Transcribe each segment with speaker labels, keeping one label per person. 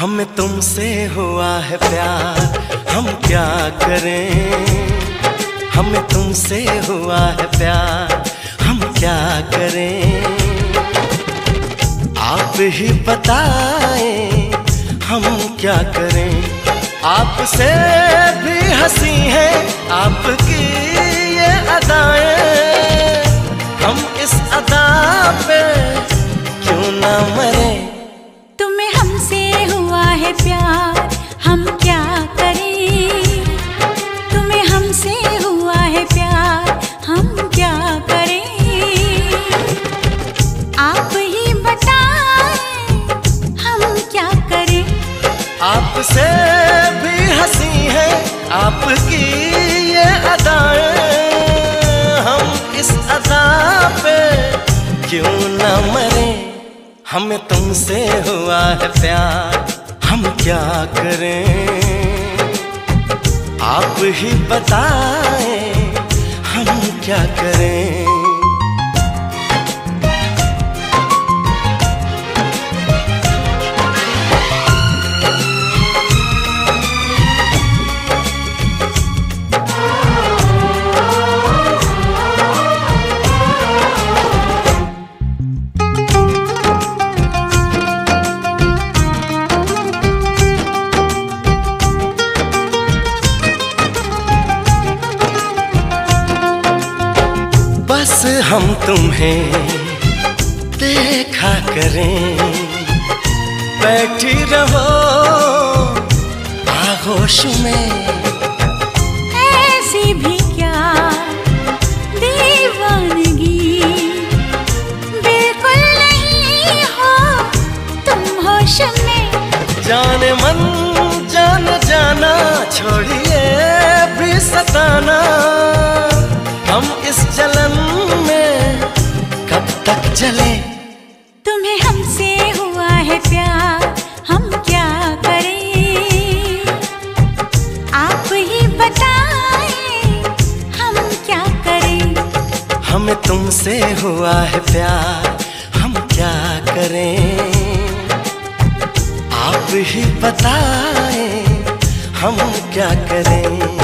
Speaker 1: हमें तुमसे हुआ है प्यार, हम क्या करें। हमें तुमसे हुआ है प्यार, हम क्या करें। आप ही बताएं हम क्या करें। आपसे भी हंसी है आपकी ये अदाएं, हम इस अदा पे क्यों ना मरे।
Speaker 2: तुम्हें हमसे हुआ है प्यार, हम क्या करें। तुम्हें हमसे हुआ है प्यार, हम क्या करें। आप ही बताएं हम क्या करें।
Speaker 1: आपसे भी हंसी है आपकी ये अदाएं, हम इस अदा पे क्यों ना मरे। हमें तुमसे हुआ है प्यार, हम क्या करें। आप ही बताएं हम क्या करें। बस हम तुम्हें देखा करें, बैठी रहो आगोश में।
Speaker 2: ऐसी भी क्या दीवानगी, बिल्कुल नहीं हो तुम होश में।
Speaker 1: जाने मन जान जाना, छोड़िए भी सताना। हम इस जलन में कब तक जले।
Speaker 2: तुम्हें हमसे हुआ है प्यार, हम क्या करें। आप ही बताएं हम क्या करें।
Speaker 1: हमें तुमसे हुआ है प्यार, हम क्या करें। आप ही बताएं हम क्या करें।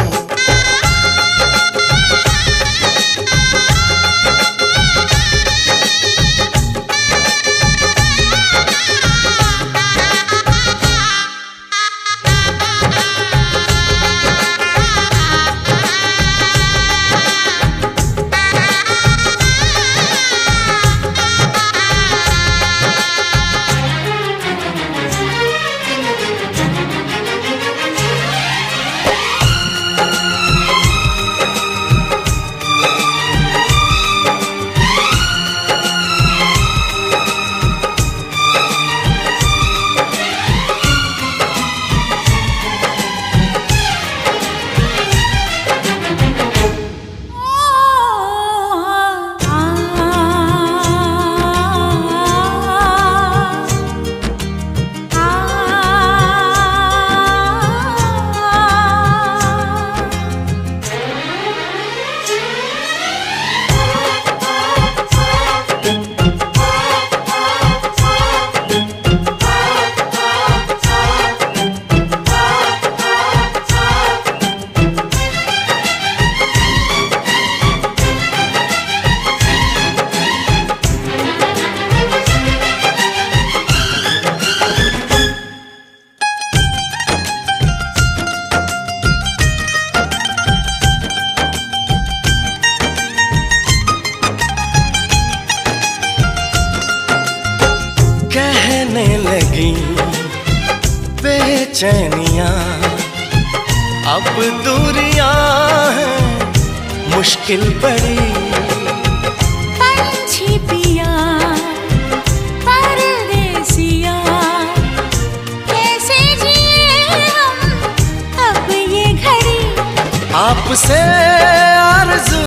Speaker 1: कहने लगी बेचैनियां, अब दूरियां हैं मुश्किल बड़ी।
Speaker 2: पंछी पिया परदेसिया, कैसे जिए हम अब ये घड़ी।
Speaker 1: आपसे